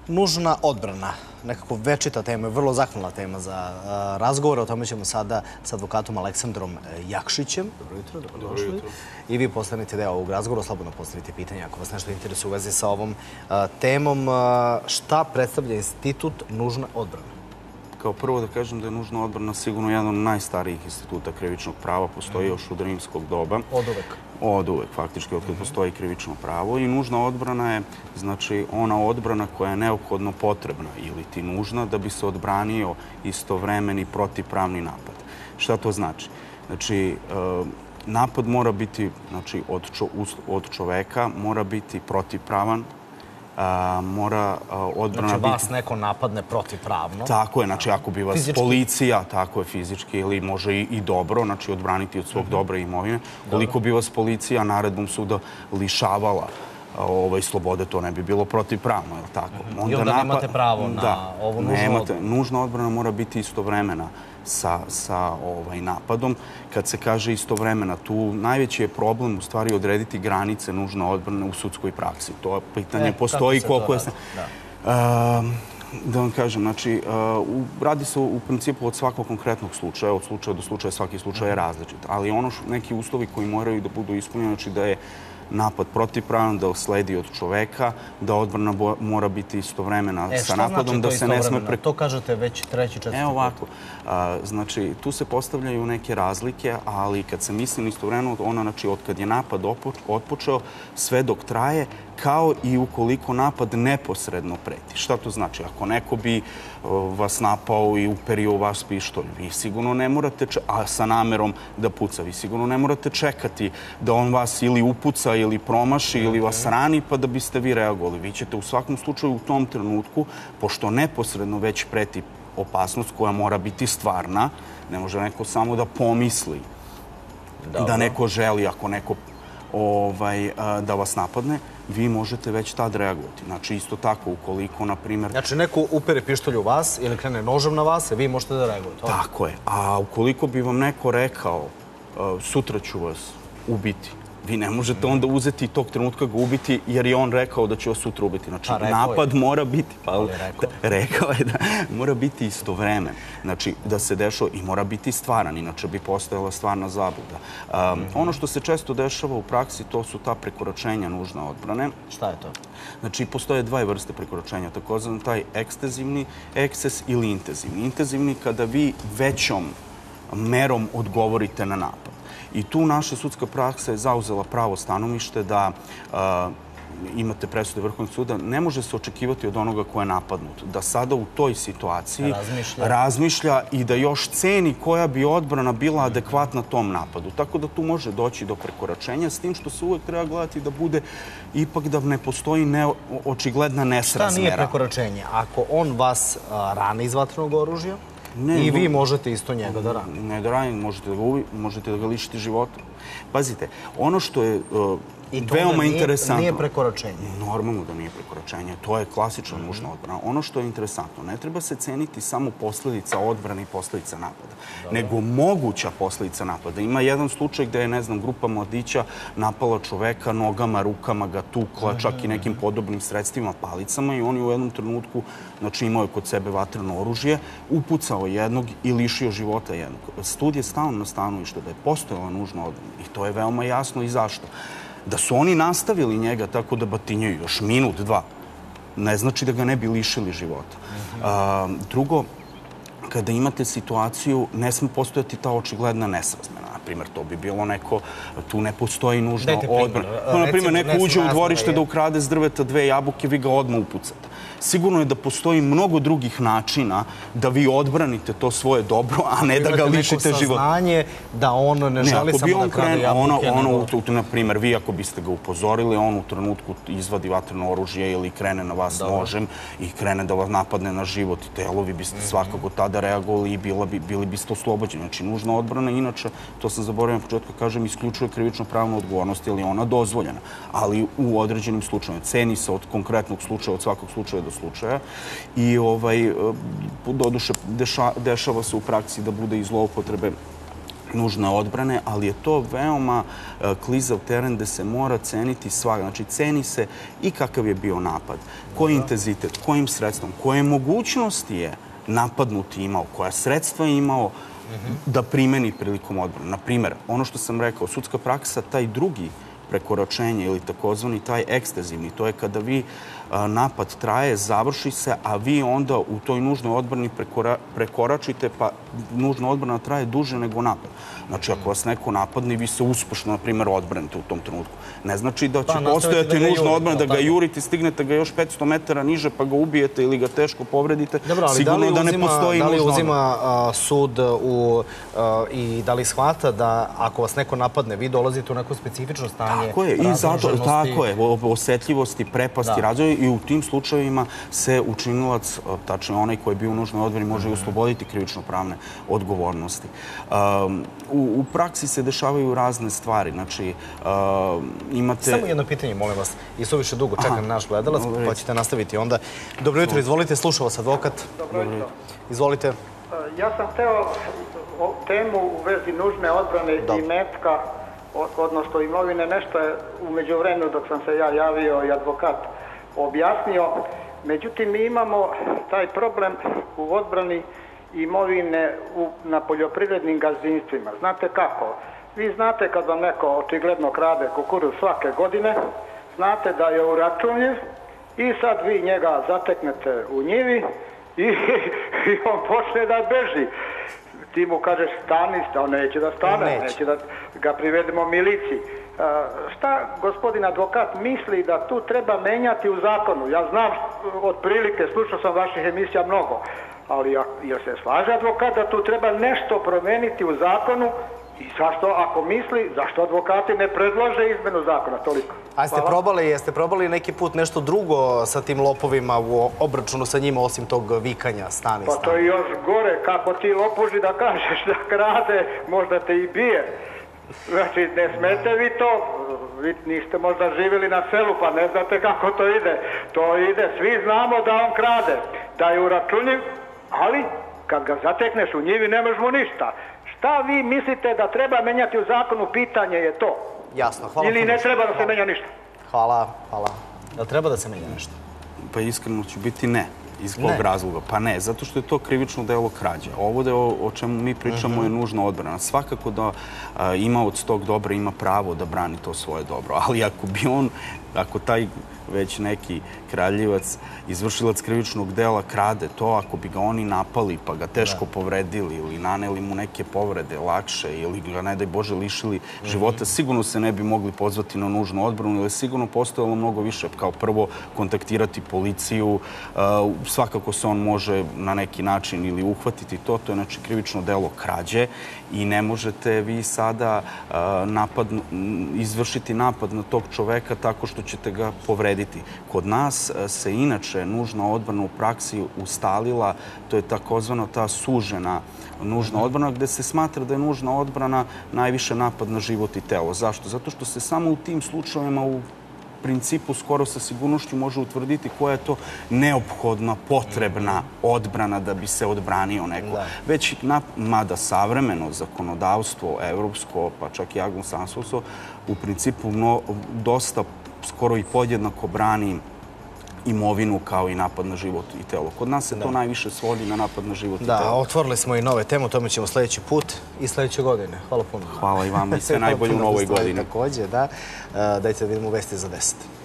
Nužna odbrana, nekako večita tema, vrlo zahvalna tema za razgovor. O tome ćemo sada sa advokatom Aleksandrom Jakšićem. Dobro jutro, dobrodošli. I vi postanete deo ovog razgovora, slobodno postavite pitanje ako vas nešto interesuje u vezi sa ovom temom. Šta predstavlja institut nužna odbrana? Kao prvo da kažem da je nužna odbrana sigurno jedan od najstarijih instituta krivičnog prava, postoji još od rimskog doba. Od uvek? Od uvek, faktički, od kada postoji krivično pravo. I nužna odbrana je, znači, ona odbrana koja je neophodno potrebna ili ti nužna da bi se odbranio istovremeni protivpravni napad. Šta to znači? Znači, napad mora biti, znači, od čoveka, mora biti protivpravan, mora odbrana biti... Znači vas neko napadne protivpravno? Tako je, znači ako bi vas policija, tako je fizički ili može i dobro, znači odbraniti od svog dobra i imovine, koliko bi vas policija naredbom suda lišavala slobode, to ne bi bilo protivpravno, je li tako? I onda nemate pravo na ovu nužnu odbranu? Nužna odbrana mora biti istovremena sa napadom. Kad se kaže istovremena, tu najveći je problem u stvari odrediti granice nužne odbrane u sudskoj praksi. To pitanje postoji koliko je... Da vam kažem, znači, radi se u principu od svakog konkretnog slučaja, od slučaja do slučaja, svaki slučaj je različit. Ali neki uslovi koji moraju da budu ispunjeni, znači da je napad protivpravan, da sledi od čoveka, da odbrana mora biti istovremena sa napadom, da se ne sme... Šta znači to istovremeno? To kažete već treći, četvrti put. Evo ovako. Znači, tu se postavljaju neke razlike, ali kad se misli istovremeno, ona, znači, od kad je napad otpočeo, sve dok traje, kao i ukoliko napad neposredno preti. Šta to znači? Ako neko bi vas napao i uperio u vas pištolj, vi sigurno ne morate, a sa namerom da puca, vi sigurno ne morate čekati da on vas ili upuca ili promaši ili vas rani pa da biste vi reagovali. Vi ćete u svakom slučaju u tom trenutku, pošto neposredno već preti opasnost koja mora biti stvarna, ne može neko samo da pomisli da neko želi, ako neko da vas napadne, vi možete već tad reagovati. Znači, isto tako, ukoliko, na primjer... Znači, neko upere pištolj u vas ili krene nožem na vas, vi možete da reagujete. Tako je. A ukoliko bi vam neko rekao sutra ću vas ubiti, vi ne možete onda uzeti tog trenutka ga ubiti jer je on rekao da će vas sutra ubiti. Znači, napad mora biti... Rekao je da mora biti istovremen. Znači, da se dešava i mora biti stvaran, inače bi postojala stvarna zabluda. Ono što se često dešava u praksi, to su ta prekoračenja nužne odbrane. Šta je to? Znači, postoje dve vrste prekoračenja, takozvan taj ekstenzivni eksces ili intenzivni. Intenzivni kada vi većom merom odgovorite na napad. I tu naša sudska praksa je zauzela pravo stanovište da imate presude Vrhovnog suda, ne može se očekivati od onoga ko je napadnut, da sada u toj situaciji razmišlja i da još ceni koja bi odbrana bila adekvatna tom napadu. Tako da tu može doći do prekoračenja, s tim što se uvek treba gledati da bude ipak da ne postoji očigledna nesrazmera. Šta nije prekoračenje? Ako on vas rani iz vatrenog oružja, i vi možete isto njega da ranite. Ne da ranite, možete da ga lišite života. Pazite, ono što je veoma interesantno... Nije prekoračenje. Normalno da nije prekoračenje. To je klasična nužna odbrana. Ono što je interesantno, ne treba se ceniti samo posljedica odbrane i posljedica napada, nego moguća posljedica napada. Ima jedan slučaj gde je, ne znam, grupa mladića napala čoveka nogama, rukama, ga tukla, čak i nekim podobnim sredstvima, palicama i on je u jednom trenutku, znači imao je kod sebe vatreno oružje, upucao jednog i lišio života jednog. Sud je stao na stanovište da je postojala nužna odbrana i to je veoma jasno i zašto. Da su oni nastavili njega tako da batinjaju još minut, dva, ne znači da ga ne bi lišili života. Drugo, kada imate situaciju, ne sme postojati ta očigledna nesrazmera. Naprimjer, to bi bilo neko, tu ne postoji nužna odbrana. Naprimjer, neko uđe u dvorište da ukrade s drveta 2 jabuke, vi ga odmah upucate. Sigurno je da postoji mnogo drugih načina da vi odbranite to svoje dobro, a ne da ga lišite života. Imate neko saznanje da on ne želi samo da krade jabuke. Naprimjer, vi ako biste ga upozorili, on u trenutku izvadi vatreno oružje ili krene na vas nožem i krene da vas napadne na život i telo, vi biste svakako tada reagovali i bili biste oslobođeni. Znači, nužna odbrana, inače, to sam zaboravio na početku, kažem, isključuje krivično pravnu odgovornost ili je ona dozvoljena. Ali u određenim slučajima ceni se od konkretnog slučaja, od svakog slučaja do slučaja i doduše dešava se u praksi da bude i zloupotrebe nužne odbrane, ali je to veoma klizav teren gde se mora ceniti svak. Znači, ceni se i kakav je bio napad, koji intenzitet, kojim sredstvom, koje mogućnosti je napadnuti imao, koja sredstva je imao da primeni prilikom odbrane. Naprimer, ono što sam rekao, sudska praksa, taj drugi prekoračenje ili takozvani taj ekstazivni, to je kada vi napad traje, završi se, a vi onda u toj nužnoj odbrani prekoračite, pa nužna odbrana traje duže nego napad. Znači, ako vas neko napadne, vi se uspešno, na primjer, odbranite u tom trenutku. Ne znači da će postojati nužna odbrana, da ga jurite, stignete ga još 500 metara niže, pa ga ubijete ili ga teško povredite. Sigurno da ne postoji nužna odbrana. Da li uzima sud i da li shvata da ako vas neko napadne, vi dolazite u neko specifično stanje razdruženosti? Tako je, osetljivosti, prepasti, razvoja i u tim slučajevima se učinilac, tačno onaj koji je bio u nužnoj odbrani, može i osloboditi krivično-pravne odgovornosti. U praksi se dešavaju razne stvari. Znači, imate... Samo jedno pitanje, molim vas. I suviše dugo čekam naš gledalac, pa ćete nastaviti onda. Dobro jutro, izvolite, slušao vas advokat. Dobro jutro. Izvolite. Ja sam hteo temu u vezi nužne odbrane i metka, odnosno imovine, nešto je umeđu vremenu dok sam se ja javio i advokat objasnio. Međutim, mi imamo taj problem u odbrani imovine na poljoprivrednim gazdinstvima. Znate kako? Vi znate kad vam neko očigledno krade kukuruz svake godine, znate da je uračunljiv i sad vi njega zateknete u njivi i on počne da beži. Ti mu kažeš stani, on neće da stane, neće da ga privedemo miliciji. Šta gospodin advokat misli da tu treba menjati u zakonu? Ja znam otprilike, slušao sam vaših emisija mnogo, ali jel se slaže advokat da tu treba nešto promeniti u zakonu i zašto, ako misli, zašto advokati ne predlože izmenu zakona? Toliko. A jeste probali neki put nešto drugo sa tim lopovima u obračunu sa njima, osim tog vikanja stani? Pa to je još gore, kako ti lopuži da kažeš da krade, možda te i bije. Znači, ne smete vi to, vi niste možda živjeli na selu, pa ne znate kako to ide. To ide, svi znamo da on krade, da je uračunljiv, ali kad ga zatekneš u njivi ne možemo ništa. Šta vi mislite da treba menjati u zakonu? Pitanje je to. Jasno, hvala. Ili ne treba da se menja ništa? Hvala. Da treba da se menja nešto? Pa iskreno ću biti ne. Iz kog razloga? Pa ne, zato što je to krivično delo krađe. Ovo o čemu mi pričamo je nužna odbrana. Svakako da imaoc tog dobra ima pravo da brani to svoje dobro. Ali ako taj već neki kraljevac, izvršilac krivičnog dela krade to, ako bi ga oni napali pa ga teško povredili ili naneli mu neke povrede lakše ili ga, ne daj Bože, lišili života, sigurno se ne bi mogli pozvati na nužnu odbranu, ili je sigurno postojalo mnogo više. Kao prvo, kontaktirati policiju, svakako se on može na neki način ili uhvatiti to je znači krivično delo krađe i ne možete vi sada izvršiti napad na tog čoveka tako što ćete ga povrediti. Kod nas se inače nužna odbrana u praksi ustalila, to je takozvano ta sužena nužna odbrana, gde se smatra da je nužna odbrana najviše napad na život i telo. Zašto? Zato što se samo u tim slučajevima u principu skoro sa sigurnošću može utvrditi koja je to neophodna, potrebna odbrana da bi se odbranio neko. Već, mada savremeno zakonodavstvo, evropsko, pa čak i anglosaksonsko, u principu dosta skoro i podjednako brani imovinu kao i napad na život i telo. Kod nas se to najviše svodi na napad na život i telo. Da, otvorili smo i nove teme, o tome ćemo sljedeći put i sljedeće godine. Hvala puno. Hvala i vama i sve najbolje u novoj godini. Također, da. Dajte da vidimo vesti za 10.